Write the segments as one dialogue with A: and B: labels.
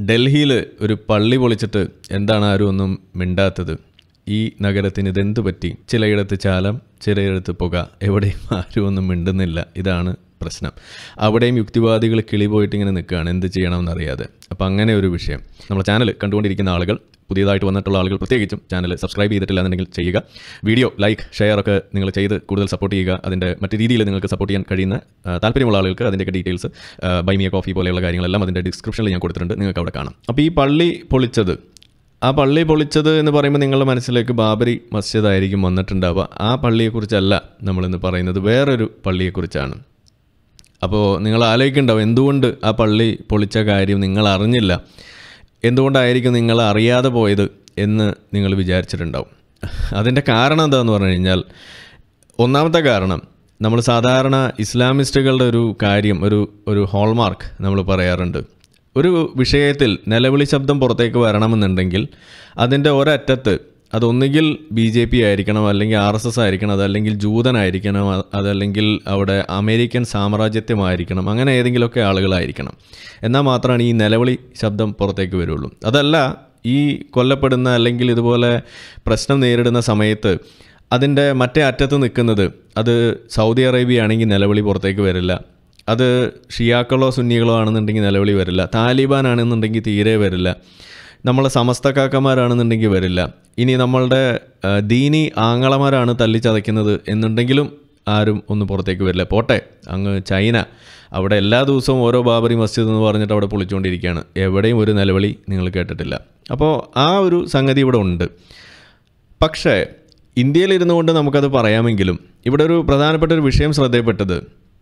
A: ഡൽഹിയിൽ ഒരു പള്ളി പൊളിച്ചിട്ട് എന്താണ് ആരും ഒന്നും മിണ്ടാത്തത്? ഈ നഗരത്തിന് ഇതെന്ത് പറ്റി? ചിലയിടത്ത് ചാലം, ചിലയിടത്ത് പുക, എവിടെയും ആരും ഒന്നും മിണ്ടുന്നില്ല. ഇതാണ് പ്രശ്നം. അവിടെയും യുക്തിവാദികൾ കിളി പോയിട്ട് ഇങ്ങനെ നിൽക്കുകയാണ്, എന്ത് ചെയ്യണമെന്നറിയാതെ. അപ്പോൾ അങ്ങനെ ഒരു വിഷയം. നമ്മുടെ ചാനൽ കണ്ടുകൊണ്ടിരിക്കുന്ന ആളുകൾ, പുതിയതായിട്ട് വന്നിട്ടുള്ള ആളുകൾ പ്രത്യേകിച്ചും ചാനൽ സബ്സ്ക്രൈബ് ചെയ്തിട്ടില്ല എന്നുണ്ടെങ്കിൽ ചെയ്യുക. വീഡിയോ ലൈക്ക്, ഷെയർ ഒക്കെ നിങ്ങൾ ചെയ്ത് കൂടുതൽ സപ്പോർട്ട് ചെയ്യുക. അതിൻ്റെ മറ്റ് രീതിയിൽ നിങ്ങൾക്ക് സപ്പോർട്ട് ചെയ്യാൻ കഴിയുന്ന താല്പര്യമുള്ള ആളുകൾക്ക് അതിൻ്റെയൊക്കെ details buy me a coffee പോലെയുള്ള കാര്യങ്ങളെല്ലാം അതിൻ്റെ ഡിസ്ക്രിപ്ഷനിൽ ഞാൻ കൊടുത്തിട്ടുണ്ട്, നിങ്ങൾക്ക് അവിടെ കാണാം. അപ്പോൾ ഈ പള്ളി പൊളിച്ചത് എന്ന് പറയുമ്പോൾ നിങ്ങളുടെ മനസ്സിലേക്ക് ബാബരി മസ്ജിദ് ആയിരിക്കും വന്നിട്ടുണ്ടാവുക. ആ പള്ളിയെക്കുറിച്ചല്ല നമ്മളിന്ന് പറയുന്നത്, വേറൊരു പള്ളിയെക്കുറിച്ചാണ്. അപ്പോൾ നിങ്ങൾ ആലോചിക്കുന്നുണ്ടാവും, എന്തുകൊണ്ട് ആ പള്ളി പൊളിച്ച കാര്യം നിങ്ങൾ അറിഞ്ഞില്ല, എന്തുകൊണ്ടായിരിക്കും നിങ്ങൾ അറിയാതെ പോയത് എന്ന് നിങ്ങൾ വിചാരിച്ചിട്ടുണ്ടാവും. അതിൻ്റെ കാരണം എന്താണെന്ന് പറഞ്ഞു കഴിഞ്ഞാൽ, ഒന്നാമത്തെ കാരണം, നമ്മൾ സാധാരണ ഇസ്ലാമിസ്റ്റുകളുടെ ഒരു കാര്യം, ഒരു ഹോൾമാർക്ക് നമ്മൾ പറയാറുണ്ട്. ഒരു വിഷയത്തിൽ നിലവിളി ശബ്ദം പുറത്തേക്ക് വരണമെന്നുണ്ടെങ്കിൽ അതിൻ്റെ ഒരറ്റത്ത് അതൊന്നുകിൽ BJP ആയിരിക്കണം, അല്ലെങ്കിൽ RSS ആയിരിക്കണം, അതല്ലെങ്കിൽ ജൂതനായിരിക്കണം, അതല്ലെങ്കിൽ അവിടെ അമേരിക്കൻ സാമ്രാജ്യത്വമായിരിക്കണം, അങ്ങനെ ഏതെങ്കിലുമൊക്കെ ആളുകളായിരിക്കണം. എന്നാൽ മാത്രമാണ് ഈ നിലവിളി ശബ്ദം പുറത്തേക്ക് വരുള്ളൂ. അതല്ല, ഈ കൊല്ലപ്പെടുന്ന അല്ലെങ്കിൽ ഇതുപോലെ പ്രശ്നം നേരിടുന്ന സമയത്ത് അതിൻ്റെ മറ്റേ അറ്റത്ത് നിൽക്കുന്നത്, അത് സൗദി അറേബ്യ ആണെങ്കിൽ നിലവിളി പുറത്തേക്ക് വരില്ല, അത് ഷിയാക്കളോ സുന്നികളോ ആണെന്നുണ്ടെങ്കിൽ നിലവിളി വരില്ല, താലിബാൻ ആണെന്നുണ്ടെങ്കിൽ തീരെ വരില്ല, നമ്മളെ സമസ്തക്കാക്കന്മാരാണെന്നുണ്ടെങ്കിൽ വരില്ല, ഇനി നമ്മളുടെ ദീനി ആങ്ങളമാരാണ് തല്ലിച്ചതയ്ക്കുന്നത് എന്നുണ്ടെങ്കിലും ആരും ഒന്നും പുറത്തേക്ക് വരില്ല. പോട്ടെ അങ്ങ് ചൈന, അവിടെ എല്ലാ ദിവസവും ഓരോ ബാബറി മസ്ജിദ് എന്ന് പറഞ്ഞിട്ട് അവിടെ പൊളിച്ചുകൊണ്ടിരിക്കുകയാണ്, എവിടെയും ഒരു നിലവിളി നിങ്ങൾ കേട്ടിട്ടില്ല. അപ്പോൾ ആ ഒരു സംഗതി ഇവിടെ ഉണ്ട്. പക്ഷേ ഇന്ത്യയിലിരുന്നു കൊണ്ട് നമുക്കത് പറയാമെങ്കിലും ഇവിടെ ഒരു പ്രധാനപ്പെട്ട ഒരു വിഷയം ശ്രദ്ധയിൽപ്പെട്ടത്,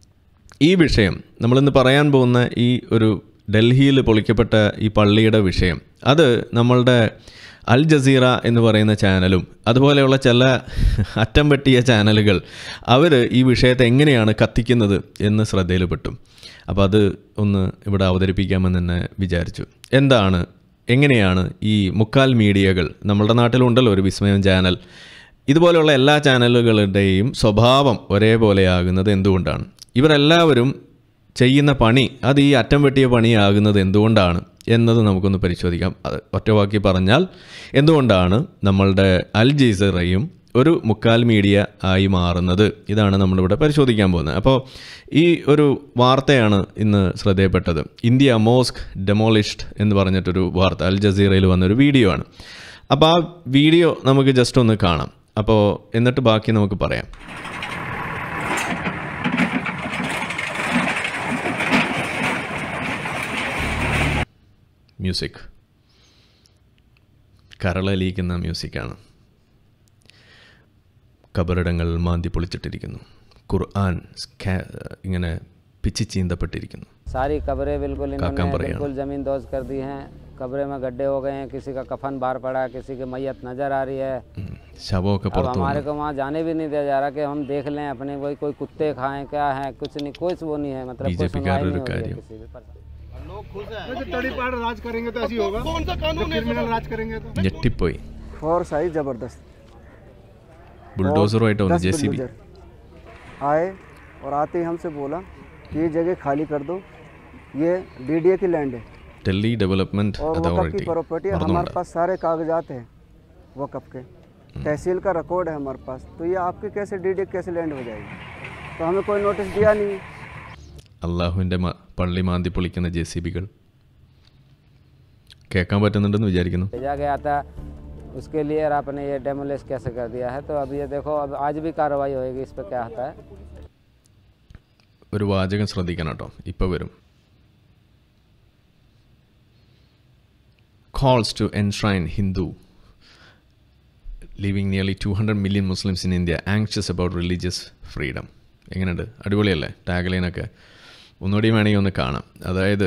A: ഈ വിഷയം നമ്മളിന്ന് പറയാൻ പോകുന്ന ഈ ഒരു ഡൽഹിയിൽ പൊളിക്കപ്പെട്ട ഈ പള്ളിയുടെ വിഷയം, അത് നമ്മളുടെ അൽ ജസീറ എന്ന് പറയുന്ന ചാനലും അതുപോലെയുള്ള ചില അറ്റം വെട്ടിയ ചാനലുകൾ അവർ ഈ വിഷയത്തെ എങ്ങനെയാണ് കത്തിക്കുന്നത് എന്ന് ശ്രദ്ധയിൽപ്പെട്ടു. അപ്പോൾ അത് ഒന്ന് ഇവിടെ അവതരിപ്പിക്കാമെന്ന് തന്നെ വിചാരിച്ചു. എങ്ങനെയാണ് ഈ മുക്കാൽ മീഡിയകൾ, നമ്മളുടെ നാട്ടിലുണ്ടല്ലോ ഒരു വിസ്മയം ചാനൽ, ഇതുപോലെയുള്ള എല്ലാ ചാനലുകളുടെയും സ്വഭാവം ഒരേപോലെയാകുന്നത് എന്തുകൊണ്ടാണ്? ഇവരെല്ലാവരും ചെയ്യുന്ന പണി അത് ഈ അറ്റം വെട്ടിയ പണിയാകുന്നത് എന്തുകൊണ്ടാണ് എന്നത് നമുക്കൊന്ന് പരിശോധിക്കാം. അത് ഒറ്റവാക്കി പറഞ്ഞാൽ, എന്തുകൊണ്ടാണ് നമ്മളുടെ അൽ ജസീറയും ഒരു മുക്കാൽ മീഡിയ ആയി മാറുന്നത്? ഇതാണ് നമ്മളിവിടെ പരിശോധിക്കാൻ പോകുന്നത്. അപ്പോൾ ഈ ഒരു വാർത്തയാണ് ഇന്ന് ശ്രദ്ധയപ്പെട്ടത്. ഇന്ത്യ മോസ്ക് ഡെമോളിഷ്ഡ് എന്ന് പറഞ്ഞിട്ടൊരു വാർത്ത അൽ ജസീറയിൽ വന്നൊരു വീഡിയോ ആണ്. അപ്പോൾ ആ വീഡിയോ നമുക്ക് ജസ്റ്റ് ഒന്ന് കാണാം, അപ്പോൾ എന്നിട്ട് ബാക്കി നമുക്ക് പറയാം. മ്യൂസിക്, കരളലിയിക്കുന്ന മ്യൂസിക്കാണ്. കബറിടങ്ങൾ മാന്തി പൊളിച്ചിട്ടിരിക്കുന്നു, ഖുർആൻ ഇങ്ങനെ പിച്ചി ചീന്തപ്പെട്ടിരിക്കുന്നു.
B: सारी कब्रें बिल्कुल जमीन दोज कर दी हैं, कब्रें में गड्ढे हो गए हैं, किसी का कफन बाहर पड़ा है, किसी की मैयत नजर आ रही है।
A: शवों के
B: अब हमारे को वहाँ जाने भी नहीं दिया जा रहा कि हम देख लें अपने, कोई कुत्ते खाएं क्या है, कुछ नहीं, कोई वो नहीं है, मतलब कोई सुनवाई नहीं हो रही है किसी भी पर। लोग खुश हैं, तड़ीपार राज करेंगे तो ऐसी होगा, कौन सा कानून है, क्रिमिनल राज करेंगे तो
A: ഞെട്ടിപ്പോയി.
C: फोर्स आई जबरदस्त,
A: बुलडोजर आइट JCB
C: आए और आते ही हमसे बोला कि ये जगह खाली कर दो, ये DDA की लैंड है,
A: दिल्ली डेवलपमेंट अथॉरिटी
C: प्रॉपर्टी। हमारे पास सारे कागजात हैं वक़्फ़ के, तहसील का रिकॉर्ड है हमारे पास, तो ये आपके कैसे DDA कैसे लैंड हो जाएगी? तो हमें कोई नोटिस दिया नहीं।
A: അള്ളാഹുവിൻ്റെ പള്ളി മാന്തി പൊളിക്കുന്ന JCBകൾ കേൾക്കാൻ പറ്റുന്നുണ്ടെന്ന് വിചാരിക്കുന്നു.
B: भेजा गया था उसके लिए, और आपने ये डेमोलिश कैसे कर दिया है? तो अब ये देखो, अब आज भी कार्रवाई होएगी, इस पर क्या होता है।
A: ഒരു വാചകം ശ്രദ്ധിക്കണം കേട്ടോ, ഇപ്പോൾ വരും. Calls to enshrine Hindu, leaving nearly 200 million Muslims in India anxious about religious freedom. എങ്ങനെയുണ്ട്? അടിപൊളിയല്ലേ ടാഗ്ലൈനൊക്കെ? ഒന്നുകൂടി വേണമെങ്കിൽ ഒന്ന് കാണാം. അതായത്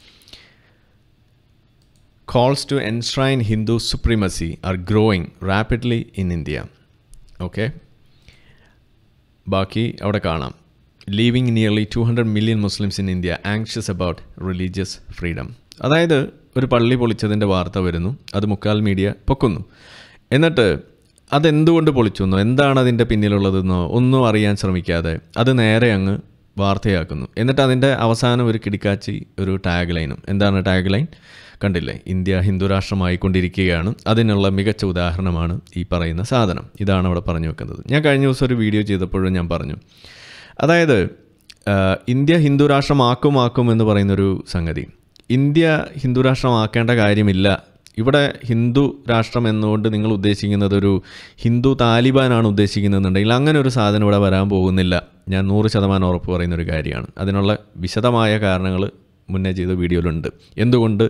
A: calls to enshrine Hindu supremacy are growing rapidly in India. Okay, ബാക്കി അവിടെ കാണാം. leaving nearly 200 million Muslims in India anxious about religious freedom. അതായത് ഒരു പള്ളി പൊളിച്ചതിൻ്റെ വാർത്ത വരുന്നു, അത് മുക്കാൽ മീഡിയ പൊക്കുന്നു. എന്നിട്ട് അതെന്തുകൊണ്ട് പൊളിച്ചെന്നോ, എന്താണ് അതിൻ്റെ പിന്നിലുള്ളതെന്നോ ഒന്നും അറിയാൻ ശ്രമിക്കാതെ അത് നേരെ അങ്ങ് വാർത്തയാക്കുന്നു. എന്നിട്ട് അതിൻ്റെ അവസാനം ഒരു കിടിക്കാച്ചി ഒരു ടാഗ് ലൈനും. എന്താണ് ടാഗ് ലൈൻ? കണ്ടില്ലേ, ഇന്ത്യ ഹിന്ദു രാഷ്ട്രമായിക്കൊണ്ടിരിക്കുകയാണ്. അതിനുള്ള മികച്ച ഉദാഹരണമാണ് ഈ പറയുന്ന സാധനം. ഇതാണ് അവിടെ പറഞ്ഞു വെക്കുന്നത്. ഞാൻ കഴിഞ്ഞ ദിവസം ഒരു വീഡിയോ ചെയ്തപ്പോഴും ഞാൻ പറഞ്ഞു, അതായത് ഇന്ത്യ ഹിന്ദു രാഷ്ട്രമാക്കും എന്ന് പറയുന്നൊരു സംഗതി, ഇന്ത്യ ഹിന്ദു രാഷ്ട്രമാക്കേണ്ട കാര്യമില്ല. ഇവിടെ ഹിന്ദു രാഷ്ട്രം എന്നുകൊണ്ട് നിങ്ങൾ ഉദ്ദേശിക്കുന്നത് ഒരു ഹിന്ദു താലിബാനാണ് ഉദ്ദേശിക്കുന്നതെന്നുണ്ടെങ്കിൽ അങ്ങനെ ഒരു സാധനം ഇവിടെ വരാൻ പോകുന്നില്ല. ഞാൻ 100% ഉറപ്പ് പറയുന്നൊരു കാര്യമാണ്. അതിനുള്ള വിശദമായ കാരണങ്ങൾ മുന്നേ ചെയ്ത വീഡിയോയിലുണ്ട്. എന്തുകൊണ്ട്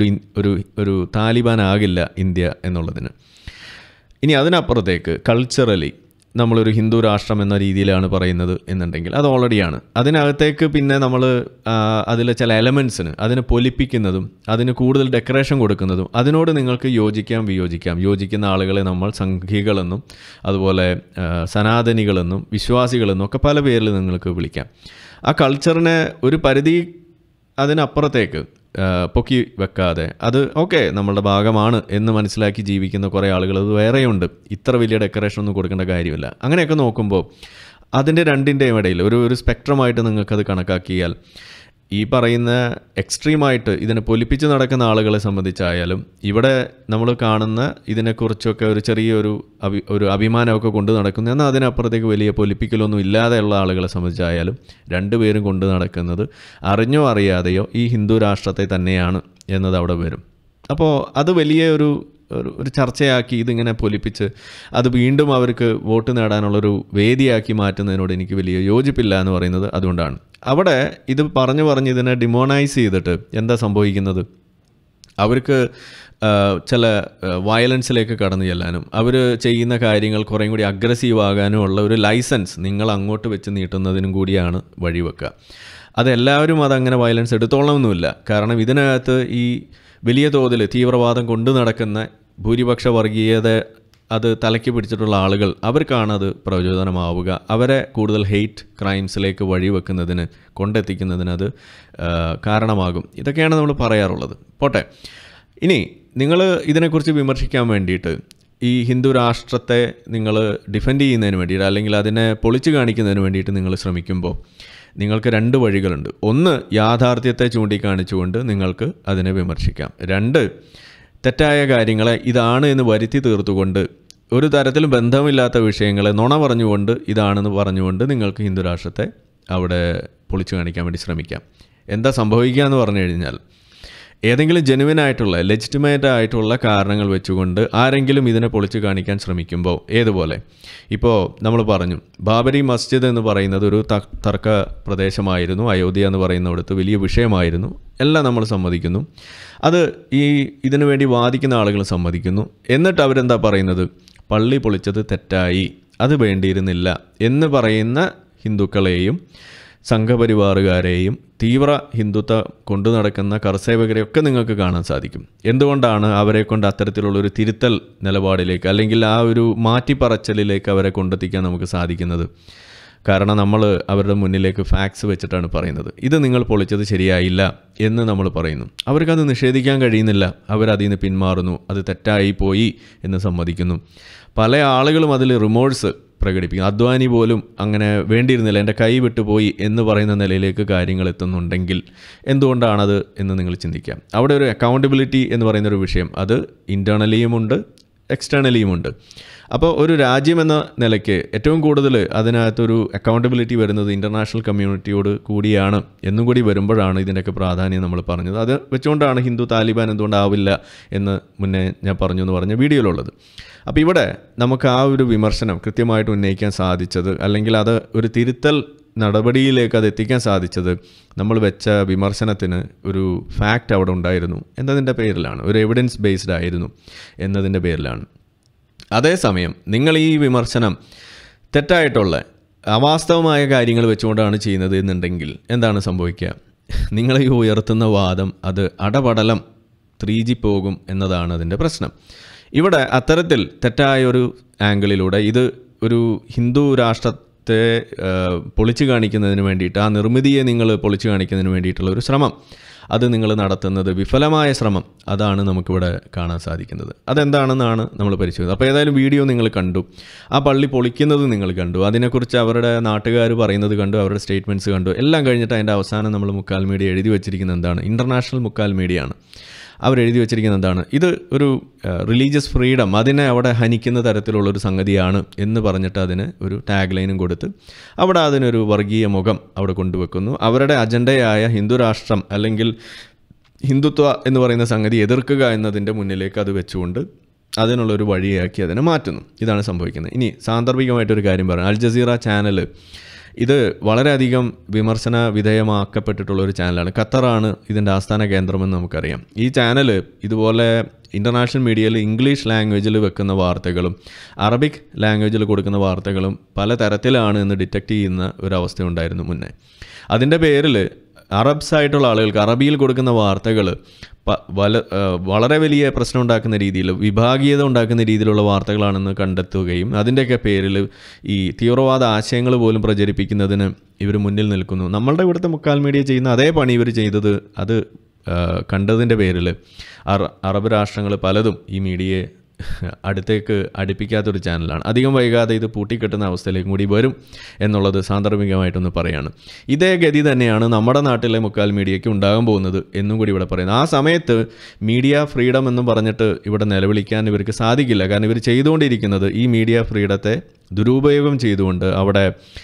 A: ഒരു താലിബാൻ ആകില്ല ഇന്ത്യ എന്നുള്ളതിന്. ഇനി അതിനപ്പുറത്തേക്ക് കൾച്ചറലി നമ്മളൊരു ഹിന്ദു രാഷ്ട്രം എന്ന രീതിയിലാണ് പറയുന്നത് എന്നുണ്ടെങ്കിൽ അത് ഓൾറെഡിയാണ്. അതിനകത്തേക്ക് പിന്നെ നമ്മൾ അതിലെ ചില എലമെൻറ്റ്സിന് അതിനെ പൊലിപ്പിക്കുന്നതും അതിന് കൂടുതൽ ഡെക്കറേഷൻ കൊടുക്കുന്നതും അതിനോട് നിങ്ങൾക്ക് യോജിക്കാം വിയോജിക്കാം. യോജിക്കുന്ന ആളുകളെ നമ്മൾ സംഘികളെന്നും അതുപോലെ സനാതനികളെന്നും വിശ്വാസികളെന്നും ഒക്കെ പല പേരിൽ നിങ്ങൾക്ക് വിളിക്കാം. ആ കൾച്ചറിനെ ഒരു പരിധി അതിനപ്പുറത്തേക്ക് പൊക്കി വെക്കാതെ അത് ഓക്കെ നമ്മളുടെ ഭാഗമാണ് എന്ന് മനസ്സിലാക്കി ജീവിക്കുന്ന കുറേ ആളുകൾ അത് വേറെയുണ്ട്. ഇത്ര വലിയ ഡെക്കറേഷൻ ഒന്നും കൊടുക്കേണ്ട കാര്യമില്ല. അങ്ങനെയൊക്കെ നോക്കുമ്പോൾ അതിൻ്റെ രണ്ടിൻ്റെയും ഇടയിൽ ഒരു സ്പെക്ട്രമായിട്ട് നിങ്ങൾക്കത് കണക്കാക്കിയാൽ ഈ പറയുന്ന എക്സ്ട്രീമായിട്ട് ഇതിനെ പൊലിപ്പിച്ച് നടക്കുന്ന ആളുകളെ സംബന്ധിച്ചായാലും ഇവിടെ നമ്മൾ കാണുന്ന ഇതിനെക്കുറിച്ചൊക്കെ ഒരു ചെറിയൊരു അഭിമാനമൊക്കെ കൊണ്ട് നടക്കുന്നു. എന്നാൽ അതിനപ്പുറത്തേക്ക് വലിയ പൊലിപ്പിക്കലൊന്നും ഇല്ലാതെയുള്ള ആളുകളെ സംബന്ധിച്ചായാലും രണ്ടുപേരും കൊണ്ട് നടക്കുന്നത് അറിഞ്ഞോ അറിയാതെയോ ഈ ഹിന്ദു രാഷ്ട്രത്തെ തന്നെയാണ് എന്നത് അവിടെ വരും. അപ്പോൾ അത് വലിയ ഒരു ചർച്ചയാക്കി ഇതിങ്ങനെ പൊലിപ്പിച്ച് അത് വീണ്ടും അവർക്ക് വോട്ട് നേടാനുള്ളൊരു വേദിയാക്കി മാറ്റുന്നതിനോട് എനിക്ക് വലിയ യോജിപ്പില്ല എന്ന് പറയുന്നത് അതുകൊണ്ടാണ്. അവിടെ ഇത് പറഞ്ഞ് ഇതിനെ ഡിമോണൈസ് ചെയ്തിട്ട് എന്താ സംഭവിക്കുന്നത്, അവർക്ക് ചില വയലൻസിലേക്ക് കടന്നു ചെല്ലാനും അവർ ചെയ്യുന്ന കാര്യങ്ങൾ കുറേയും കൂടി അഗ്രസീവ് ആകാനും ഉള്ള ഒരു ലൈസൻസ് നിങ്ങൾ അങ്ങോട്ട് വെച്ച് നീട്ടുന്നതിനും കൂടിയാണ് വഴിവെക്കുക. അതെല്ലാവരും അതങ്ങനെ വയലൻസ് എടുത്തോളണമെന്നുമില്ല. കാരണം ഇതിനകത്ത് ഈ വലിയ തോതിൽ തീവ്രവാദം കൊണ്ടു നടക്കുന്ന ഭൂരിപക്ഷ വർഗീയത അത് തലയ്ക്ക് പിടിച്ചിട്ടുള്ള ആളുകൾ അവർക്കാണ് അത് പ്രചോദനമാവുക. അവരെ കൂടുതൽ ഹെയ്റ്റ് ക്രൈംസിലേക്ക് വഴിവെക്കുന്നതിന് കൊണ്ടെത്തിക്കുന്നതിന് അത് കാരണമാകും. ഇതൊക്കെയാണ് നമ്മൾ പറയാറുള്ളത്. പോട്ടെ, ഇനി നിങ്ങൾ ഇതിനെക്കുറിച്ച് വിമർശിക്കാൻ വേണ്ടിയിട്ട് ഈ ഹിന്ദു രാഷ്ട്രത്തെ നിങ്ങൾ ഡിഫെൻഡ് ചെയ്യുന്നതിന് വേണ്ടിയിട്ട് അല്ലെങ്കിൽ അതിനെ പൊളിച്ചു കാണിക്കുന്നതിന് വേണ്ടിയിട്ട് നിങ്ങൾ ശ്രമിക്കുമ്പോൾ നിങ്ങൾക്ക് രണ്ട് വഴികളുണ്ട്. ഒന്ന്, യാഥാർത്ഥ്യത്തെ ചൂണ്ടിക്കാണിച്ചുകൊണ്ട് നിങ്ങൾക്ക് അതിനെ വിമർശിക്കാം. രണ്ട്, തെറ്റായ കാര്യങ്ങളെ ഇതാണ് എന്ന് വരുത്തി തീർത്തുകൊണ്ട് ഒരു തരത്തിലും ബന്ധമില്ലാത്ത വിഷയങ്ങളെ നുണ പറഞ്ഞുകൊണ്ട് ഇതാണെന്ന് പറഞ്ഞുകൊണ്ട് നിങ്ങൾക്ക് ഹിന്ദു രാഷ്ട്രത്തെ അവിടെ പൊളിച്ചു കാണിക്കാൻ വേണ്ടി ശ്രമിക്കാം. എന്താ സംഭവിക്കുക എന്ന് പറഞ്ഞു കഴിഞ്ഞാൽ ഏതെങ്കിലും ജെനുവിനായിട്ടുള്ള ലെജിറ്റിമേറ്റ് ആയിട്ടുള്ള കാരണങ്ങൾ വെച്ചുകൊണ്ട് ആരെങ്കിലും ഇതിനെ പൊളിച്ചു കാണിക്കാൻ ശ്രമിക്കുമ്പോൾ, ഏതുപോലെ ഇപ്പോൾ നമ്മൾ പറഞ്ഞു ബാബരി മസ്ജിദ് എന്ന് പറയുന്നത് ഒരു തർക്ക പ്രദേശമായിരുന്നു, അയോധ്യ എന്ന് പറയുന്നിടത്ത് വലിയ വിഷയമായിരുന്നു, എല്ലാം നമ്മൾ സമ്മതിക്കുന്നു. അത് ഇതിനു വേണ്ടി വാദിക്കുന്ന ആളുകൾ സമ്മതിക്കുന്നു. എന്നിട്ട് അവരെന്താ പറയുന്നത്, പള്ളി പൊളിച്ചത് തെറ്റായി, അത് വേണ്ടിയിരുന്നില്ല എന്ന് പറയുന്ന ഹിന്ദുക്കളെയും സംഘപരിവാറുകാരെയും തീവ്ര ഹിന്ദുത്വ കൊണ്ടു നടക്കുന്ന കർസേവകരെയൊക്കെ നിങ്ങൾക്ക് കാണാൻ സാധിക്കും. എന്തുകൊണ്ടാണ് അവരെ കൊണ്ട് അത്തരത്തിലുള്ളൊരു തിരുത്തൽ നിലപാടിലേക്ക് അല്ലെങ്കിൽ ആ ഒരു മാറ്റിപ്പറച്ചലിലേക്ക് അവരെ കൊണ്ടെത്തിക്കാൻ നമുക്ക് സാധിക്കുന്നത്? കാരണം നമ്മൾ അവരുടെ മുന്നിലേക്ക് ഫാക്ട്സ് വെച്ചിട്ടാണ് പറയുന്നത്. ഇത് നിങ്ങൾ പൊളിച്ചത് ശരിയായില്ല എന്ന് നമ്മൾ പറയുന്നു. അവർക്കത് നിഷേധിക്കാൻ കഴിയുന്നില്ല. അവരതിൽ നിന്ന് പിന്മാറുന്നു. അത് തെറ്റായി പോയി എന്ന് സമ്മതിക്കുന്നു. പല ആളുകളും അതിൽ റിമോഴ്സ് പ്രകടിപ്പിക്കും. അദ്വാനി പോലും അങ്ങനെ വേണ്ടിയിരുന്നില്ല, എൻ്റെ കൈ വിട്ടുപോയി എന്ന് പറയുന്ന നിലയിലേക്ക് കാര്യങ്ങൾ എത്തുന്നുണ്ടെങ്കിൽ എന്തുകൊണ്ടാണത് എന്ന് നിങ്ങൾ ചിന്തിക്കാം. അവിടെ ഒരു അക്കൗണ്ടബിലിറ്റി എന്ന് പറയുന്നൊരു വിഷയം അത് ഇൻറ്റേർണലിയുമുണ്ട് എക്സ്റ്റേണലിയുമുണ്ട്. അപ്പോൾ ഒരു രാജ്യം എന്ന നിലയ്ക്ക് ഏറ്റവും കൂടുതൽ അതിനകത്തൊരു അക്കൗണ്ടബിലിറ്റി വരുന്നത് ഇൻ്റർനാഷണൽ കമ്മ്യൂണിറ്റിയോട് കൂടിയാണ് എന്നും കൂടി വരുമ്പോഴാണ് ഇതിൻ്റെയൊക്കെ പ്രാധാന്യം നമ്മൾ പറഞ്ഞത്. അത് വെച്ചുകൊണ്ടാണ് ഹിന്ദു താലിബാൻ എന്തുകൊണ്ടാവില്ല എന്ന് മുന്നേ ഞാൻ പറഞ്ഞു എന്ന് പറഞ്ഞ വീഡിയോയിലുള്ളത്. അപ്പോൾ ഇവിടെ നമുക്ക് ആ ഒരു വിമർശനം കൃത്യമായിട്ട് ഉന്നയിക്കാൻ സാധിച്ചത് അല്ലെങ്കിൽ അത് ഒരു തിരുത്തൽ നടപടിയിലേക്ക് അത് എത്തിക്കാൻ സാധിച്ചത് നമ്മൾ വെച്ച വിമർശനത്തിന് ഒരു ഫാക്റ്റ് അവിടെ ഉണ്ടായിരുന്നു എന്നതിൻ്റെ പേരിലാണ്, ഒരു എവിഡൻസ് ബേസ്ഡ് ആയിരുന്നു എന്നതിൻ്റെ പേരിലാണ്. അതേസമയം നിങ്ങൾ ഈ വിമർശനം തെറ്റായിട്ടുള്ള അവാസ്തവമായ കാര്യങ്ങൾ വെച്ചുകൊണ്ടാണ് ചെയ്യുന്നത് എന്നുണ്ടെങ്കിൽ എന്താണ് സംഭവിക്കുക? നിങ്ങൾ ഈ ഉയർത്തുന്ന വാദം അത് അടപടലം 3G പോകും എന്നതാണ് അതിൻ്റെ പ്രശ്നം. ഇവിടെ അത്തരത്തിൽ തെറ്റായൊരു ആംഗിളിലൂടെ ഇത് ഒരു ഹിന്ദു രാഷ്ട്രത്തെ പൊളിച്ചു കാണിക്കുന്നതിന് വേണ്ടിയിട്ട്, ആ നിർമ്മിതിയെ നിങ്ങൾ പൊളിച്ചു കാണിക്കുന്നതിന് വേണ്ടിയിട്ടുള്ള ഒരു ശ്രമം അത് നിങ്ങൾ നടത്തുന്നത് വിഫലമായ ശ്രമം, അതാണ് നമുക്കിവിടെ കാണാൻ സാധിക്കുന്നത്. അതെന്താണെന്നാണ് നമ്മൾ പരിശോധിച്ചത്. അപ്പോൾ ഏതായാലും വീഡിയോ നിങ്ങൾ കണ്ടു, ആ പള്ളി പൊളിക്കുന്നത് നിങ്ങൾ കണ്ടു, അതിനെക്കുറിച്ച് അവരുടെ നാട്ടുകാർ പറയുന്നത് കണ്ടു, അവരുടെ സ്റ്റേറ്റ്മെൻറ്റ്സ് കണ്ടു. എല്ലാം കഴിഞ്ഞിട്ട് അതിൻ്റെ അവസാനം നമ്മൾ മുക്കാൽ മീഡിയ എഴുതി വെച്ചിരിക്കുന്നത് എന്താണ്? ഇൻ്റർനാഷണൽ മുക്കാൽ മീഡിയയാണ്. അവരെഴുതി വച്ചിരിക്കുന്നത് എന്താണ്, ഇത് ഒരു റിലീജിയസ് ഫ്രീഡം അതിനെ അവിടെ ഹനിക്കുന്ന തരത്തിലുള്ളൊരു സംഗതിയാണ് എന്ന് പറഞ്ഞിട്ട് അതിന് ഒരു ടാഗ് ലൈനും കൊടുത്ത് അവിടെ അതിനൊരു വർഗീയ മുഖം അവിടെ കൊണ്ടുവെക്കുന്നു. അവരുടെ അജണ്ടയായ ഹിന്ദു രാഷ്ട്രം അല്ലെങ്കിൽ ഹിന്ദുത്വ എന്ന് പറയുന്ന സംഗതി എതിർക്കുക എന്നതിൻ്റെ മുന്നിലേക്ക് അത് വെച്ചുകൊണ്ട് അതിനുള്ളൊരു വഴിയാക്കി അതിനെ മാറ്റുന്നു. ഇതാണ് സംഭവിക്കുന്നത്. ഇനി സാന്ദർഭികമായിട്ടൊരു കാര്യം പറയാം. അൽ ജസീറ ചാനൽ ഇത് വളരെയധികം വിമർശന വിധേയമാക്കപ്പെട്ടിട്ടുള്ളൊരു ചാനലാണ്. ഖത്തറാണ് ഇതിൻ്റെ ആസ്ഥാന കേന്ദ്രമെന്ന് നമുക്കറിയാം. ഈ ചാനൽ ഇതുപോലെ ഇൻ്റർനാഷണൽ മീഡിയയിൽ ഇംഗ്ലീഷ് ലാംഗ്വേജിൽ വെക്കുന്ന വാർത്തകളും അറബിക് ലാംഗ്വേജിൽ കൊടുക്കുന്ന വാർത്തകളും പല തരത്തിലാണ് എന്ന് ഡിറ്റക്റ്റ് ചെയ്യുന്ന ഒരവസ്ഥയുണ്ടായിരുന്നു മുന്നേ. അതിൻ്റെ പേരിൽ അറബ്സ് ആയിട്ടുള്ള ആളുകൾക്ക് അറബിയിൽ കൊടുക്കുന്ന വാർത്തകൾ വളരെ വലിയ പ്രശ്നം ഉണ്ടാക്കുന്ന രീതിയിൽ, വിഭാഗീയത ഉണ്ടാക്കുന്ന രീതിയിലുള്ള വാർത്തകളാണെന്ന് കണ്ടെത്തുകയും അതിൻ്റെയൊക്കെ പേരിൽ ഈ തീവ്രവാദ ആശയങ്ങൾ പോലും പ്രചരിപ്പിക്കുന്നതിന് ഇവർ മുന്നിൽ നിൽക്കുന്നു. നമ്മളുടെ ഇവിടുത്തെ മുക്കാൽ മീഡിയ ചെയ്യുന്ന അതേ പണി ഇവർ ചെയ്തത് അത് കണ്ടതിൻ്റെ പേരിൽ അറബ് രാഷ്ട്രങ്ങൾ പലതും ഈ മീഡിയയെ അടുത്തേക്ക് അടുപ്പിക്കാത്തൊരു ചാനലാണ്. അധികം വൈകാതെ ഇത് പൂട്ടിക്കെട്ടുന്ന അവസ്ഥയിലേക്കും കൂടി വരും എന്നുള്ളത് സാന്ദർഭികമായിട്ടൊന്ന് പറയാണ്. ഇതേ ഗതി തന്നെയാണ് നമ്മുടെ നാട്ടിലെ മുക്കാൽ മീഡിയയ്ക്ക് ഉണ്ടാകാൻ പോകുന്നത് എന്നും കൂടി ഇവിടെ പറയുന്നത്. ആ സമയത്ത് മീഡിയ ഫ്രീഡം എന്നും പറഞ്ഞിട്ട് ഇവിടെ നിലവിളിക്കാൻ ഇവർക്ക് സാധിക്കില്ല. കാരണം ഇവർ ചെയ്തുകൊണ്ടിരിക്കുന്നത് ഈ മീഡിയ ഫ്രീഡത്തെ ദുരുപയോഗം ചെയ്തുകൊണ്ട് അവിടെ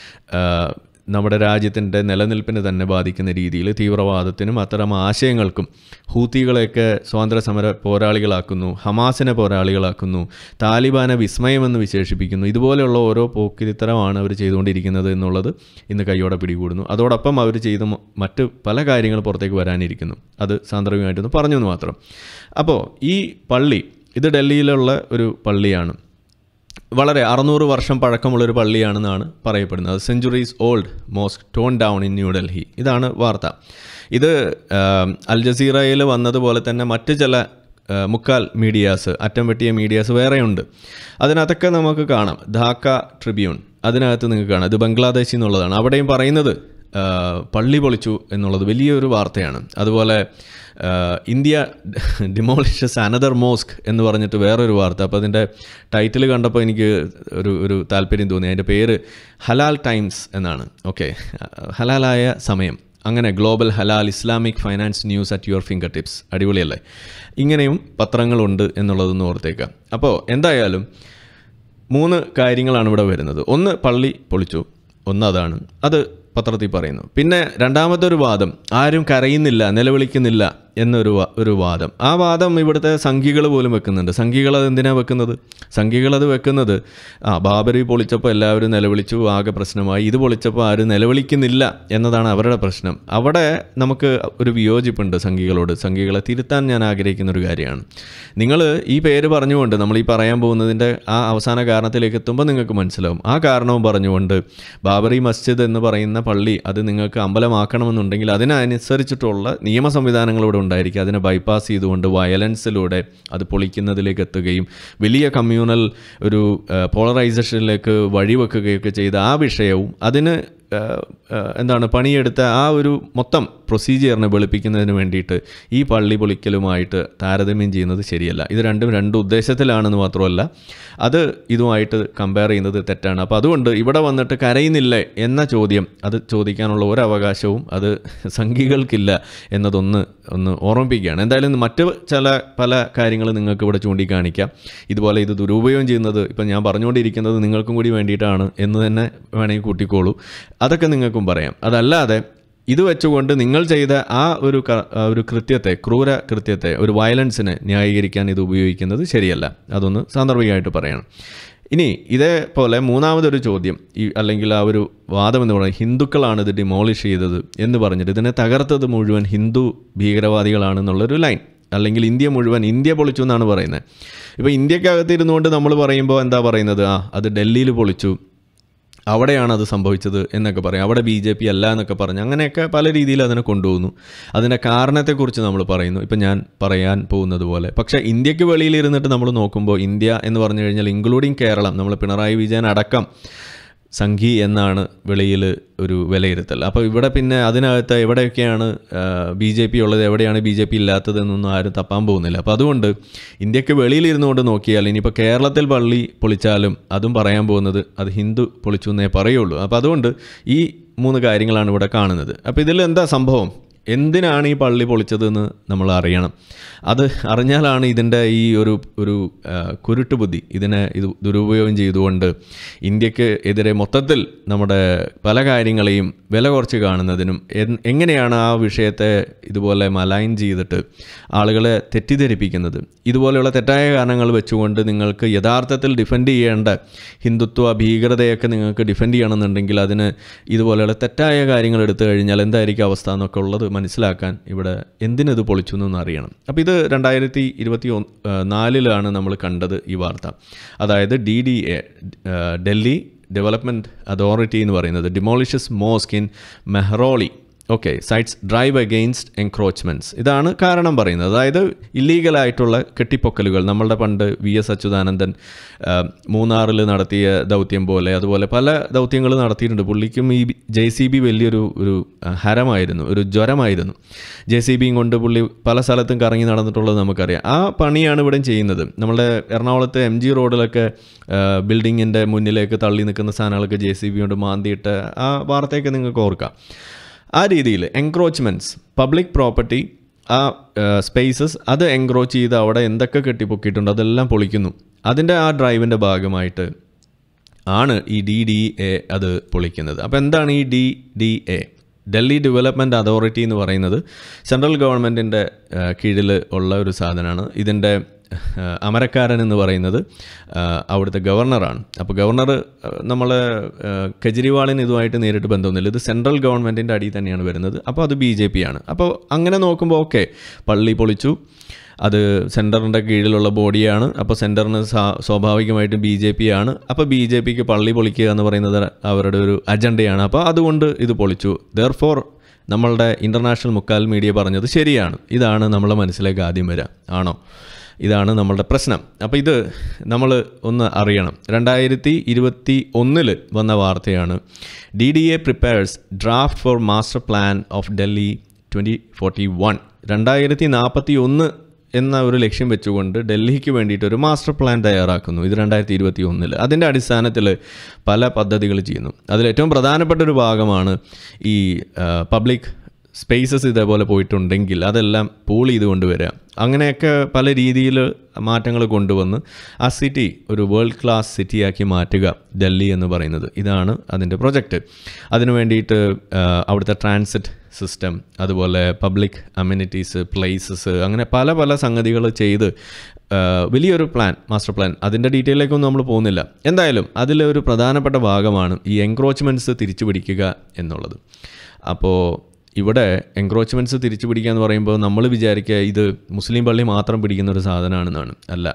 A: നമ്മുടെ രാജ്യത്തിൻ്റെ നിലനിൽപ്പിനെ തന്നെ ബാധിക്കുന്ന രീതിയിൽ തീവ്രവാദത്തിനും അത്തരം ആശയങ്ങൾക്കും ഹൂത്തികളെയൊക്കെ സ്വാതന്ത്ര്യ സമര പോരാളികളാക്കുന്നു, ഹമാസിനെ പോരാളികളാക്കുന്നു, താലിബാനെ വിസ്മയമെന്ന് വിശേഷിപ്പിക്കുന്നു. ഇതുപോലെയുള്ള ഓരോ പോക്കിരിത്തരമാണ് അവർ ചെയ്തുകൊണ്ടിരിക്കുന്നത് എന്നുള്ളത് ഇന്ന് കൈയോടെ പിടികൂടുന്നു. അതോടൊപ്പം അവർ ചെയ്ത മറ്റ് പല കാര്യങ്ങൾ പുറത്തേക്ക് വരാനിരിക്കുന്നു. അത് സാന്ദർഭികമായിട്ടൊന്ന് പറഞ്ഞു എന്ന് മാത്രം. അപ്പോൾ ഈ പള്ളി ഇത് ഡൽഹിയിലുള്ള ഒരു പള്ളിയാണ്. വളരെ 600 വർഷം പഴക്കമുള്ളൊരു പള്ളിയാണെന്നാണ് പറയപ്പെടുന്നത്. Centuries old mosque torn down in New Delhi. ഇതാണ് വാർത്ത. ഇത് അൽ ജസീറയിൽ വന്നതുപോലെ തന്നെ മറ്റ് ചില മുക്കാൽ മീഡിയാസ്, അറ്റം വെട്ടിയ മീഡിയാസ് വേറെയുണ്ട്. അതിനകത്തൊക്കെ നമുക്ക് കാണാം. ധാക്ക ട്രിബ്യൂൺ, അതിനകത്ത് നിങ്ങൾക്ക് കാണാം. ഇത് ബംഗ്ലാദേശിൽ നിന്നുള്ളതാണ്. അവിടെയും പറയുന്നത് പള്ളി പൊളിച്ചു എന്നുള്ളത് വലിയൊരു വാർത്തയാണ്. അതുപോലെ ഇന്ത്യ ഡിമോളിഷസ് അനദർ മോസ്ക് എന്ന് പറഞ്ഞിട്ട് വേറൊരു വാർത്ത. അപ്പോൾ അതിൻ്റെ ടൈറ്റിൽ കണ്ടപ്പോൾ എനിക്ക് ഒരു താല്പര്യം തോന്നി. അതിൻ്റെ പേര് ഹലാൽ ടൈംസ് എന്നാണ്. ഓക്കെ, ഹലാലായ സമയം. അങ്ങനെ global halal Islamic finance news at your finger tips. അടിപൊളിയല്ലേ? ഇങ്ങനെയും പത്രങ്ങളുണ്ട് എന്നുള്ളതൊന്ന് ഓർത്തേക്കാം. അപ്പോൾ എന്തായാലും 3 കാര്യങ്ങളാണ് ഇവിടെ വരുന്നത്. ഒന്ന്, പള്ളി പൊളിച്ചു, ഒന്നതാണ്, അത് പത്രത്തിൽ പറയുന്നു. പിന്നെ രണ്ടാമത്തെ ഒരു വാദം, ആരും കരയുന്നില്ല, നിലവിളിക്കുന്നില്ല എന്നൊരു വാദം. ആ വാദം ഇവിടുത്തെ സംഘികൾ പോലും വെക്കുന്നുണ്ട്. സംഘികൾ അത് എന്തിനാണ് വെക്കുന്നത്? സംഘികളത് വെക്കുന്നത് ബാബരി പൊളിച്ചപ്പോൾ എല്ലാവരും നിലവിളിച്ചു, ആകെ പ്രശ്നമായി. ഇത് പൊളിച്ചപ്പോൾ ആരും നിലവിളിക്കുന്നില്ല എന്നതാണ് അവരുടെ പ്രശ്നം. അവിടെ നമുക്ക് ഒരു വിയോജിപ്പുണ്ട് സംഘികളോട്. സംഘികളെ തിരുത്താൻ ഞാൻ ആഗ്രഹിക്കുന്നൊരു കാര്യമാണ്. നിങ്ങൾ ഈ പേര് പറഞ്ഞുകൊണ്ട് നമ്മൾ ഈ പറയാൻ പോകുന്നതിൻ്റെ ആ അവസാന കാരണത്തിലേക്ക് എത്തുമ്പോൾ നിങ്ങൾക്ക് മനസ്സിലാവും. ആ കാരണവും പറഞ്ഞുകൊണ്ട് ബാബറി മസ്ജിദ് എന്ന് പറയുന്ന പള്ളി അത് നിങ്ങൾക്ക് അമ്പലമാക്കണമെന്നുണ്ടെങ്കിൽ അതിനനുസരിച്ചിട്ടുള്ള നിയമ സംവിധാനങ്ങളിവിടെ ഉണ്ടായിരിക്കും. അതിനെ ബൈപ്പാസ് ചെയ്തുകൊണ്ട് വയലൻസിലൂടെ അത് പൊളിക്കുന്നതിലേക്ക് എത്തുകയും വലിയ കമ്മ്യൂണൽ ഒരു പോളറൈസേഷനിലേക്ക് വഴിവെക്കുകയൊക്കെ ചെയ്ത ആ വിഷയവും അതിന് പണിയെടുത്ത ആ ഒരു മൊത്തം പ്രൊസീജിയറിനെ വെളുപ്പിക്കുന്നതിന് വേണ്ടിയിട്ട് ഈ പള്ളി പൊളിക്കലുമായിട്ട് താരതമ്യം ചെയ്യുന്നത് ശരിയല്ല. ഇത് രണ്ടും രണ്ട് ഉദ്ദേശത്തിലാണെന്ന് മാത്രമല്ല, അത് ഇതുമായിട്ട് കമ്പയർ ചെയ്യുന്നത് തെറ്റാണ്. അപ്പോൾ അതുകൊണ്ട് ഇവിടെ വന്നിട്ട് കരയുന്നില്ലേ എന്ന ചോദ്യം, അത് ചോദിക്കാനുള്ള ഒരവകാശവും അത് സംഘികൾക്കില്ല എന്നതൊന്ന് ഓർമ്മിപ്പിക്കുകയാണ്. എന്തായാലും മറ്റ് പല കാര്യങ്ങൾ നിങ്ങൾക്ക് ഇവിടെ ചൂണ്ടിക്കാണിക്കാം. ഇതുപോലെ ഇത് ദുരുപയോഗം ചെയ്യുന്നത് ഇപ്പം ഞാൻ പറഞ്ഞുകൊണ്ടിരിക്കുന്നത് നിങ്ങൾക്കും കൂടി വേണ്ടിയിട്ടാണ് എന്ന് തന്നെ വേണമെങ്കിൽ കൂട്ടിക്കോളൂ. അതൊക്കെ നിങ്ങൾക്കും പറയാം. അതല്ലാതെ ഇത് വെച്ചുകൊണ്ട് നിങ്ങൾ ചെയ്ത ആ ഒരു കൃത്യത്തെ, ക്രൂര കൃത്യത്തെ, ഒരു വയലൻസിനെ ന്യായീകരിക്കാൻ ഇത് ഉപയോഗിക്കുന്നത് ശരിയല്ല. അതൊന്ന് സാന്ദർഭികമായിട്ട് പറയണം. ഇനി ഇതേപോലെ മൂന്നാമതൊരു ചോദ്യം അല്ലെങ്കിൽ ആ ഒരു വാദം എന്ന് പറയുന്നത് ഹിന്ദുക്കളാണ് ഇത് ഡിമോളിഷ് ചെയ്തത് എന്ന് പറഞ്ഞിട്ട് ഇതിനെ തകർത്തത് മുഴുവൻ ഹിന്ദു ഭീകരവാദികളാണെന്നുള്ളൊരു ലൈൻ. അല്ലെങ്കിൽ ഇന്ത്യ പൊളിച്ചു എന്നാണ് പറയുന്നത്. ഇപ്പോൾ ഇന്ത്യക്കകത്തിരുന്നുകൊണ്ട് നമ്മൾ പറയുമ്പോൾ എന്താ പറയുന്നത്? അത് ഡൽഹിയിൽ പൊളിച്ചു, അവിടെയാണ് അത് സംഭവിച്ചത് എന്നൊക്കെ പറയും. അവിടെ BJP അല്ല എന്നൊക്കെ പറഞ്ഞ് അങ്ങനെയൊക്കെ പല രീതിയിൽ അതിനെ കൊണ്ടുപോകുന്നു. അതിൻ്റെ കാരണത്തെക്കുറിച്ച് നമ്മൾ പറയുന്നു, ഇപ്പം ഞാൻ പറയാൻ പോകുന്നത് പോലെ. പക്ഷേ ഇന്ത്യക്ക് വെളിയിലിരുന്നിട്ട് നമ്മൾ നോക്കുമ്പോൾ ഇന്ത്യ എന്ന് പറഞ്ഞു കഴിഞ്ഞാൽ ഇൻക്ലൂഡിങ് കേരളം, നമ്മൾ പിണറായി വിജയൻ അടക്കം സംഘി എന്നാണ് വെളിയിൽ ഒരു വിലയിരുത്തൽ. അപ്പോൾ ഇവിടെ പിന്നെ അതിനകത്ത് എവിടെയൊക്കെയാണ് BJP ഉള്ളത്, എവിടെയാണ് BJP ഇല്ലാത്തതെന്നൊന്നും ആരും തപ്പാൻ പോകുന്നില്ല. അപ്പോൾ അതുകൊണ്ട് ഇന്ത്യക്ക് വെളിയിലിരുന്നുകൊണ്ട് നോക്കിയാൽ ഇനിയിപ്പോൾ കേരളത്തിൽ പള്ളി പൊളിച്ചാലും അതും പറയാൻ പോകുന്നത് അത് ഹിന്ദു പൊളിച്ചു എന്നേ പറയുള്ളൂ. അപ്പോൾ അതുകൊണ്ട് ഈ 3 കാര്യങ്ങളാണ് ഇവിടെ കാണുന്നത്. അപ്പോൾ ഇതിൽ എന്താ സംഭവം? എന്തിനാണ് ഈ പള്ളി പൊളിച്ചതെന്ന് നമ്മൾ അറിയണം. അത് അറിഞ്ഞാലാണ് ഇതിൻ്റെ ഈ ഒരു കുരുട്ട് ബുദ്ധി ഇത് ദുരുപയോഗം ചെയ്തുകൊണ്ട് ഇന്ത്യക്ക് എതിരെ മൊത്തത്തിൽ നമ്മുടെ പല കാര്യങ്ങളെയും വില കുറച്ച് കാണുന്നതിനും എങ്ങനെയാണ് ആ വിഷയത്തെ ഇതുപോലെ മലൈൻ ചെയ്തിട്ട് ആളുകളെ തെറ്റിദ്ധരിപ്പിക്കുന്നത്, ഇതുപോലെയുള്ള തെറ്റായ കാരണങ്ങൾ വെച്ചുകൊണ്ട് നിങ്ങൾക്ക് യഥാർത്ഥത്തിൽ ഡിഫെൻഡ് ചെയ്യേണ്ട ഹിന്ദുത്വ ഭീകരതയൊക്കെ നിങ്ങൾക്ക് ഡിഫെൻഡ് ചെയ്യണമെന്നുണ്ടെങ്കിൽ അതിന് ഇതുപോലെയുള്ള തെറ്റായ കാര്യങ്ങൾ എടുത്തു കഴിഞ്ഞാൽ എന്തായിരിക്കും അവസ്ഥ എന്നൊക്കെ ഉള്ളത് മനസ്സിലാക്കാൻ ഇവിടെ എന്തിനത് പൊളിച്ചു എന്നൊന്ന് അറിയണം. അപ്പോൾ ഇത് 2024 നമ്മൾ കണ്ടത് ഈ വാർത്ത. അതായത് DDA ഡൽഹി ഡെവലപ്മെൻറ്റ് അതോറിറ്റി എന്ന് പറയുന്നത് demolishes mosque in Mehrauli sites drive against encroachments. ഇതാണ് കാരണം പറയുന്നത്. അതായത് ഇല്ലീഗലായിട്ടുള്ള കെട്ടിപ്പൊക്കലുകൾ നമ്മളുടെ പണ്ട് VS അച്യുതാനന്ദൻ മൂന്നാറിൽ നടത്തിയ ദൗത്യം പോലെ അതുപോലെ പല ദൗത്യങ്ങൾ നടത്തിയിട്ടുണ്ട്. പുള്ളിക്കും ഈ JCB വലിയൊരു ഹരമായിരുന്നു, ഒരു ജ്വരമായിരുന്നു. JCBയും കൊണ്ട് പുള്ളി പല സ്ഥലത്തും കറങ്ങി നടന്നിട്ടുള്ളത് നമുക്കറിയാം. ആ പണിയാണ് ഇവിടെ ചെയ്യുന്നത്. നമ്മുടെ എറണാകുളത്തെ MG റോഡിലൊക്കെ ബിൽഡിങ്ങിൻ്റെ മുന്നിലേക്ക് തള്ളി നിൽക്കുന്ന സാധനങ്ങളൊക്കെ JCB കൊണ്ട് മാന്തിയിട്ട് ആ വാർത്തയൊക്കെ നിങ്ങൾക്ക് ഓർക്കാം. ആ രീതിയിൽ എൻക്രോച്ച്മെൻറ്റ്സ്, പബ്ലിക് പ്രോപ്പർട്ടി, ആ സ്പേസസ് അത് എൻക്രോച്ച് ചെയ്ത് അവിടെ എന്തൊക്കെ കെട്ടിപ്പൊക്കിയിട്ടുണ്ട് അതെല്ലാം പൊളിക്കുന്നു. അതിൻ്റെ ആ ഡ്രൈവിൻ്റെ ഭാഗമായിട്ട് ആണ് ഈ DDA അത് പൊളിക്കുന്നത്. അപ്പോൾ എന്താണ് ഈ DDA? ഡൽഹി ഡെവലപ്മെൻറ്റ് അതോറിറ്റി എന്ന് പറയുന്നത് സെൻട്രൽ ഗവൺമെൻറ്റിൻ്റെ കീഴിൽ ഉള്ള ഒരു സാധനമാണ്. ഇതിൻ്റെ അമരക്കാരൻ എന്ന് പറയുന്നത് അവിടുത്തെ ഗവർണറാണ്. അപ്പോൾ ഗവർണർ നമ്മൾ കെജ്രിവാളിന് ഇതുമായിട്ട് നേരിട്ട് ബന്ധമൊന്നുമില്ല. ഇത് സെൻട്രൽ ഗവൺമെൻറ്റിൻ്റെ അടിയിൽ തന്നെയാണ് വരുന്നത്. അപ്പോൾ അത് BJP ആണ്. അപ്പോൾ അങ്ങനെ നോക്കുമ്പോൾ പള്ളി പൊളിച്ചു, അത് സെൻറ്ററിൻ്റെ കീഴിലുള്ള ബോഡിയാണ്. അപ്പോൾ സെൻറ്ററിന് സ്വാഭാവികമായിട്ടും BJP ആണ്. അപ്പോൾ BJPക്ക് പള്ളി പൊളിക്കുക എന്ന് പറയുന്നത് അവരുടെ ഒരു അജണ്ടയാണ്. അപ്പോൾ അതുകൊണ്ട് ഇത് പൊളിച്ചു. ദെർഫോർ നമ്മളുടെ ഇൻ്റർനാഷണൽ മുക്കാൽ മീഡിയ പറഞ്ഞത് ശരിയാണ്. ഇതാണ് നമ്മളെ മനസ്സിലേക്ക് ആദ്യം വരിക. ആണോ? ഇതാണ് നമ്മളുടെ പ്രശ്നം. അപ്പോൾ ഇത് നമ്മൾ ഒന്ന് അറിയണം. 2021 വന്ന വാർത്തയാണ്. DDA prepares draft for master plan of Delhi 2041. 2041 എന്ന ഒരു ലക്ഷ്യം വെച്ചുകൊണ്ട് ഡൽഹിക്ക് വേണ്ടിയിട്ട് ഒരു മാസ്റ്റർ പ്ലാൻ തയ്യാറാക്കുന്നു. ഇത് 2021. അതിൻ്റെ അടിസ്ഥാനത്തിൽ പല പദ്ധതികൾ ചെയ്യുന്നു. അതിലേറ്റവും പ്രധാനപ്പെട്ട ഒരു ഭാഗമാണ് ഈ പബ്ലിക് സ്പേസസ് ഇതേപോലെ പോയിട്ടുണ്ടെങ്കിൽ അതെല്ലാം പൂൾ ചെയ്ത് കൊണ്ടുവരിക. അങ്ങനെയൊക്കെ പല രീതിയിൽ മാറ്റങ്ങൾ കൊണ്ടുവന്ന് ആ സിറ്റി ഒരു വേൾഡ് ക്ലാസ് സിറ്റിയാക്കി മാറ്റുക ഡൽഹി എന്ന് പറയുന്നത്. ഇതാണ് അതിൻ്റെ പ്രൊജക്റ്റ്. അതിനു വേണ്ടിയിട്ട് അവിടുത്തെ ട്രാൻസിറ്റ് സിസ്റ്റം, അതുപോലെ പബ്ലിക് അമ്യൂണിറ്റീസ്, പ്ലേസസ്, അങ്ങനെ പല പല സംഗതികൾ ചെയ്ത് വലിയൊരു പ്ലാൻ, മാസ്റ്റർ പ്ലാൻ. അതിൻ്റെ ഡീറ്റെയിലേക്കൊന്നും നമ്മൾ പോകുന്നില്ല. എന്തായാലും അതിലൊരു പ്രധാനപ്പെട്ട ഭാഗമാണ് ഈ എൻക്രോച്ച്മെൻറ്റ്സ് തിരിച്ചു പിടിക്കുക എന്നുള്ളത്. അപ്പോൾ ഇവിടെ എൻക്രോച്ച്മെൻറ്റ്സ് തിരിച്ചു പിടിക്കുക എന്ന് പറയുമ്പോൾ നമ്മൾ വിചാരിക്കുക ഇത് മുസ്ലിം പള്ളി മാത്രം പിടിക്കുന്ന ഒരു സാധനമാണെന്നാണ്. അല്ല.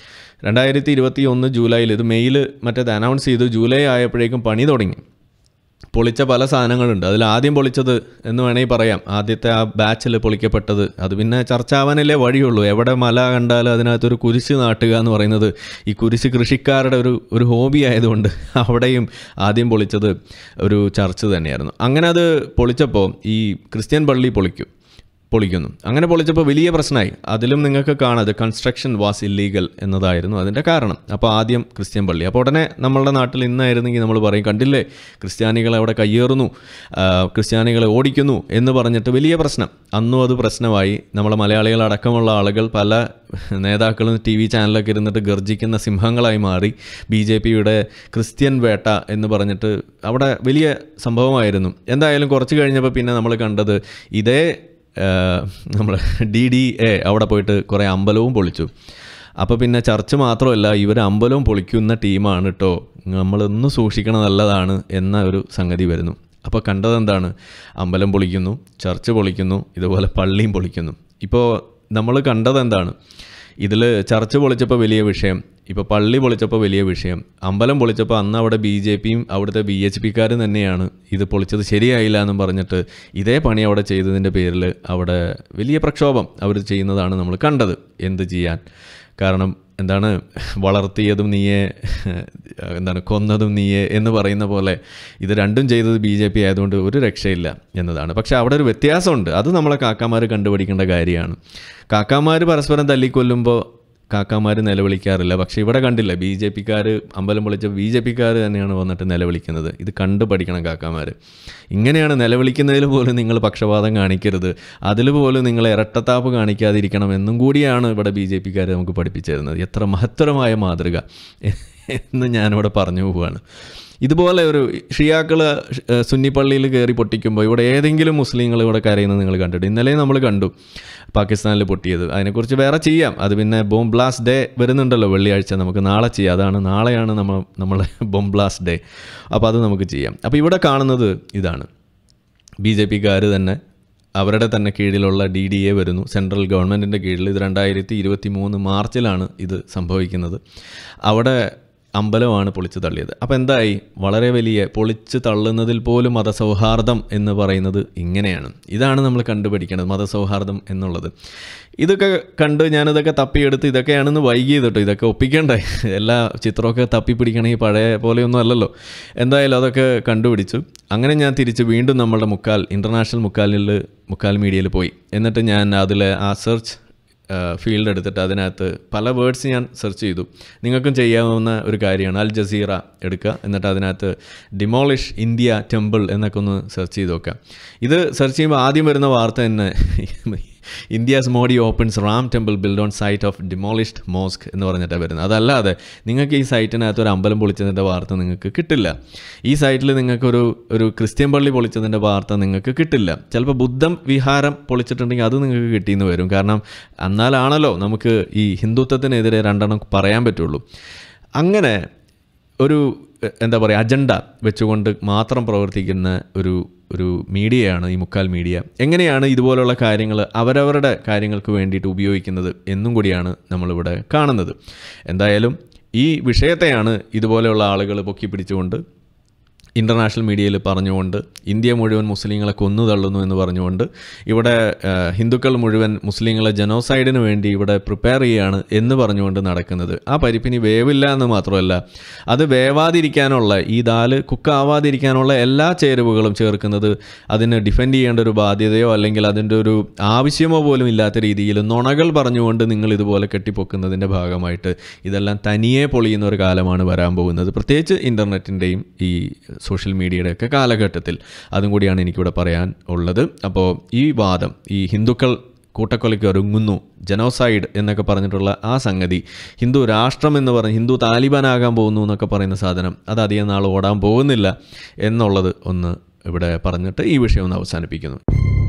A: 2021 ജൂലൈയിൽ, ഇത് മെയിൽ മറ്റേത് അനൗൺസ് ചെയ്തു, ജൂലൈ ആയപ്പോഴേക്കും പണി തുടങ്ങി. പൊളിച്ച പല സാധനങ്ങളുണ്ട്. അതിൽ ആദ്യം പൊളിച്ചത് എന്ന് വേണമെങ്കിൽ പറയാം, ആദ്യത്തെ ആ ബാച്ചിൽ പൊളിക്കപ്പെട്ടത്, അത് പിന്നെ ചർച്ചാവാനല്ലേ വഴിയുള്ളൂ. എവിടെ മല കണ്ടാലും അതിനകത്തൊരു കുരിശ് നാട്ടുക എന്ന് പറയുന്നത് ഈ കുരിശ് കൃഷിക്കാരുടെ ഒരു ഹോബി ആയതുകൊണ്ട് അവിടെയും ആദ്യം പൊളിച്ചത് ഒരു ചർച്ച് തന്നെയായിരുന്നു. അങ്ങനെ അത് പൊളിച്ചപ്പോൾ ഈ ക്രിസ്ത്യൻ പള്ളി പൊളിക്കുന്നു. അങ്ങനെ പൊളിച്ചപ്പോൾ വലിയ പ്രശ്നമായി. അതിലും നിങ്ങൾക്ക് കാണാം, കൺസ്ട്രക്ഷൻ വാസ് ഇല്ലീഗൽ എന്നതായിരുന്നു അതിൻ്റെ കാരണം. അപ്പോൾ ആദ്യം ക്രിസ്ത്യൻ പള്ളി. അപ്പോൾ ഉടനെ നമ്മളുടെ നാട്ടിൽ ഇന്നായിരുന്നെങ്കിൽ നമ്മൾ പറയും, കണ്ടില്ലേ ക്രിസ്ത്യാനികളെ അവിടെ കയ്യേറുന്നു, ക്രിസ്ത്യാനികളെ ഓടിക്കുന്നു എന്ന് പറഞ്ഞിട്ട് വലിയ പ്രശ്നം. അന്നും അത് പ്രശ്നമായി. നമ്മളെ മലയാളികളടക്കമുള്ള ആളുകൾ, പല നേതാക്കളും TV ചാനലൊക്കെ ഇരുന്നിട്ട് ഗർജിക്കുന്ന സിംഹങ്ങളായി മാറി. BJPയുടെ ക്രിസ്ത്യൻ വേട്ട എന്ന് പറഞ്ഞിട്ട് അവിടെ വലിയ സംഭവമായിരുന്നു. എന്തായാലും കുറച്ച് കഴിഞ്ഞപ്പോൾ പിന്നെ നമ്മൾ കണ്ടത് ഇതേ നമ്മൾ DDA അവിടെ പോയിട്ട് കുറേ അമ്പലവും പൊളിച്ചു. അപ്പോൾ പിന്നെ ചർച്ച് മാത്രമല്ല, ഇവർ അമ്പലവും പൊളിക്കുന്ന ടീമാണ് കേട്ടോ, നമ്മളൊന്ന് സൂക്ഷിക്കണം, നല്ലതാണ് എന്ന ഒരു സംഗതി വരുന്നു. അപ്പോൾ കണ്ടതെന്താണ്? അമ്പലം പൊളിക്കുന്നു, ചർച്ച് പൊളിക്കുന്നു, ഇതുപോലെ പള്ളിയും പൊളിക്കുന്നു. ഇപ്പോൾ നമ്മൾ കണ്ടതെന്താണ്? ഇതിൽ ചർച്ച് പൊളിച്ചപ്പോൾ വലിയ വിഷയം, ഇപ്പോൾ പള്ളി പൊളിച്ചപ്പോൾ വലിയ വിഷയം, അമ്പലം പൊളിച്ചപ്പോൾ അന്ന് അവിടെ BJPയും അവിടുത്തെ BHPക്കാരും തന്നെയാണ് ഇത് പൊളിച്ചത് ശരിയായില്ല എന്നും പറഞ്ഞിട്ട് ഇതേ പണി അവിടെ ചെയ്തതിൻ്റെ പേരിൽ അവിടെ വലിയ പ്രക്ഷോഭം അവർ ചെയ്യുന്നതാണ് നമ്മൾ കണ്ടത്. എന്ത് ചെയ്യാൻ? കാരണം എന്താണ്, വളർത്തിയതും നീയെ, എന്താണ് കൊന്നതും നീയെ എന്ന് പറയുന്ന പോലെ ഇത് രണ്ടും ചെയ്തത് BJP ആയതുകൊണ്ട് ഒരു രക്ഷയില്ല എന്നതാണ്. പക്ഷേ അവിടെ ഒരു വ്യത്യാസമുണ്ട്. അത് നമ്മളെ കാക്കാമാർ കണ്ടുപിടിക്കേണ്ട കാര്യമാണ്. കാക്കാമാർ പരസ്പരം തല്ലിക്കൊല്ലുമ്പോൾ കാക്കാമാർ നിലവിളിക്കാറില്ല. പക്ഷേ ഇവിടെ കണ്ടില്ല, ബി ജെ പിക്കാർ അമ്പലം പൊളിച്ച ബി ജെ പിക്കാർ തന്നെയാണ് വന്നിട്ട് നിലവിളിക്കുന്നത്. ഇത് കണ്ടു പഠിക്കണം കാക്കാമാർ. ഇങ്ങനെയാണ് നിലവിളിക്കുന്നതിൽ പോലും നിങ്ങൾ പക്ഷപാതം കാണിക്കരുത്, അതിൽ പോലും നിങ്ങൾ ഇരട്ടത്താപ്പ് കാണിക്കാതിരിക്കണം എന്നും കൂടിയാണ് ഇവിടെ ബി ജെ പിക്കാർ നമുക്ക് പഠിപ്പിച്ചു തരുന്നത്. എത്ര മഹത്തരമായ മാതൃക എന്ന് ഞാനിവിടെ പറഞ്ഞു പോവുകയാണ്. ഇതുപോലെ ഒരു ഷിയാക്കൾ സുന്നി പള്ളിയിൽ കയറി പൊട്ടിക്കുമ്പോൾ ഇവിടെ ഏതെങ്കിലും മുസ്ലിങ്ങൾ ഇവിടെ കരയുന്നത് നിങ്ങൾ കണ്ടിട്ട്? ഇന്നലെ നമ്മൾ കണ്ടു പാകിസ്ഥാനിൽ പൊട്ടിയത്. അതിനെക്കുറിച്ച് വേറെ ചെയ്യാം. അത് പിന്നെ ബോംബ് ബ്ലാസ്റ്റ് ഡേ വരുന്നുണ്ടല്ലോ, വെള്ളിയാഴ്ച. നമുക്ക് നാളെ ചെയ്യാം. നാളെയാണ് നമ്മളെ ബോംബ് ബ്ലാസ്റ്റ് ഡേ. അപ്പോൾ അത് നമുക്ക് ചെയ്യാം. അപ്പോൾ ഇവിടെ കാണുന്നത് ഇതാണ്, ബി ജെ പിക്കാർ തന്നെ അവരുടെ തന്നെ കീഴിലുള്ള DDA വരുന്നു, സെൻട്രൽ ഗവൺമെൻറ്റിൻ്റെ കീഴിൽ. ഇത് 2023 മാർച്ചിലാണ് ഇത് സംഭവിക്കുന്നത്. അവിടെ അമ്പലമാണ് പൊളിച്ചു തള്ളിയത്. അപ്പോൾ എന്തായി? വളരെ വലിയ പൊളിച്ചു തള്ളുന്നതിൽ പോലും മതസൗഹാർദ്ദം എന്ന് പറയുന്നത് ഇങ്ങനെയാണ്. ഇതാണ് നമ്മൾ കണ്ടുപിടിക്കേണ്ടത്, മതസൗഹാർദ്ദം എന്നുള്ളത്. ഇതൊക്കെ കണ്ട് ഞാനിതൊക്കെ തപ്പിയെടുത്ത് ഇതൊക്കെയാണെന്ന് വൈകിയത് കേട്ടോ. ഇതൊക്കെ ഒപ്പിക്കണ്ടേ? എല്ലാ ചിത്രമൊക്കെ തപ്പിപ്പിടിക്കണമെങ്കിൽ പഴയ പോലെയൊന്നും അല്ലല്ലോ. എന്തായാലും അതൊക്കെ കണ്ടുപിടിച്ചു. അങ്ങനെ ഞാൻ തിരിച്ച് വീണ്ടും നമ്മളുടെ ഇൻ്റർനാഷണൽ മുക്കാൽ മീഡിയയിൽ പോയി. എന്നിട്ട് ഞാൻ അതിലെ ആ സെർച്ച് ഫീൽഡ് എടുത്തിട്ട് അതിനകത്ത് പല വേർഡ്സ് ഞാൻ സെർച്ച് ചെയ്തു. നിങ്ങൾക്കും ചെയ്യാവുന്ന ഒരു കാര്യമാണ്. അൽ ജസീറ എടുക്കുക, എന്നിട്ട് അതിനകത്ത് ഡിമോളിഷ് ഇന്ത്യ ടെമ്പിൾ എന്നൊക്കെ ഒന്ന് സെർച്ച് ചെയ്ത് നോക്കാം. ഇത് സെർച്ച് ചെയ്യുമ്പോൾ ആദ്യം വരുന്ന വാർത്ത തന്നെ India's Modi opens Ram temple build on site of demolished mosque എന്ന് പറഞ്ഞിട്ടാണ് വരുന്നത്. അതല്ലാതെ നിങ്ങൾക്ക് ഈ സൈറ്റിനകത്ത് ഒരു അമ്പലം പൊളിച്ചതിൻ്റെ വാർത്ത നിങ്ങൾക്ക് കിട്ടില്ല. ഈ സൈറ്റിൽ നിങ്ങൾക്കൊരു ക്രിസ്ത്യൻ പള്ളി പൊളിച്ചതിൻ്റെ വാർത്ത നിങ്ങൾക്ക് കിട്ടില്ല. ചിലപ്പോൾ ബുദ്ധം വിഹാരം പൊളിച്ചിട്ടുണ്ടെങ്കിൽ അത് നിങ്ങൾക്ക് കിട്ടിയെന്ന് വരും. കാരണം എന്നാലാണല്ലോ നമുക്ക് ഈ ഹിന്ദുത്വത്തിനെതിരെ രണ്ടെണ്ണം പറയാൻ പറ്റുള്ളൂ. അങ്ങനെ ഒരു എന്താ പറയുക, അജണ്ട വെച്ചുകൊണ്ട് മാത്രം പ്രവർത്തിക്കുന്ന ഒരു മീഡിയയാണ് ഈ മുക്കാൽ മീഡിയ. എങ്ങനെയാണ് ഇതുപോലുള്ള കാര്യങ്ങൾ അവരവരുടെ കാര്യങ്ങൾക്ക് വേണ്ടിയിട്ട് ഉപയോഗിക്കുന്നത് എന്നും കൂടിയാണ് നമ്മളിവിടെ കാണുന്നത്. എന്തായാലും ഈ വിഷയത്തെയാണ് ഇതുപോലെയുള്ള ആളുകൾ പൊക്കി പിടിച്ചുകൊണ്ട് ഇൻ്റർനാഷണൽ മീഡിയയിൽ പറഞ്ഞുകൊണ്ട് ഇന്ത്യ മുഴുവൻ മുസ്ലിങ്ങളെ കൊന്നു തള്ളുന്നു എന്ന് പറഞ്ഞുകൊണ്ട് ഇവിടെ ഹിന്ദുക്കൾ മുഴുവൻ മുസ്ലിങ്ങളെ ജനോസൈഡിന് വേണ്ടി ഇവിടെ പ്രിപ്പയർ ചെയ്യുകയാണ് എന്ന് പറഞ്ഞുകൊണ്ട് നടക്കുന്നത്. ആ പരിപ്പിനി വേവില്ല എന്ന് മാത്രമല്ല, അത് വേവാതിരിക്കാനുള്ള, ഈ ദാല് കുക്കാവാതിരിക്കാനുള്ള എല്ലാ ചേരുവകളും ചേർക്കുന്നത് അതിന് ഡിഫെൻഡ് ചെയ്യേണ്ട ഒരു ബാധ്യതയോ അല്ലെങ്കിൽ അതിൻ്റെ ഒരു ആവശ്യമോ പോലും ഇല്ലാത്ത രീതിയിൽ നുണകൾ പറഞ്ഞുകൊണ്ട് നിങ്ങൾ ഇതുപോലെ കെട്ടിപ്പൊക്കുന്നതിൻ്റെ ഭാഗമായിട്ട് ഇതെല്ലാം തനിയെ പൊളിയുന്ന ഒരു കാലമാണ് വരാൻ പോകുന്നത്. പ്രത്യേകിച്ച് ഇൻ്റർനെറ്റിൻ്റെയും ഈ സോഷ്യൽ മീഡിയയുടെയൊക്കെ കാലഘട്ടത്തിൽ. അതും കൂടിയാണ് എനിക്കിവിടെ പറയാൻ ഉള്ളത്. അപ്പോൾ ഈ വാദം, ഈ ഹിന്ദുക്കൾ കൂട്ടക്കൊലയ്ക്ക് ഒരുങ്ങുന്നു, ജനോസൈഡ് എന്നൊക്കെ പറഞ്ഞിട്ടുള്ള ആ സംഗതി, ഹിന്ദു രാഷ്ട്രം എന്ന് പറഞ്ഞ് ഹിന്ദു താലിബാനാകാൻ പോകുന്നു എന്നൊക്കെ പറയുന്ന സാധനം, അത് അധികം നാൾ ഓടാൻ പോകുന്നില്ല എന്നുള്ളത് ഒന്ന് ഇവിടെ പറഞ്ഞിട്ട് ഈ വിഷയം ഒന്ന് അവസാനിപ്പിക്കുന്നു.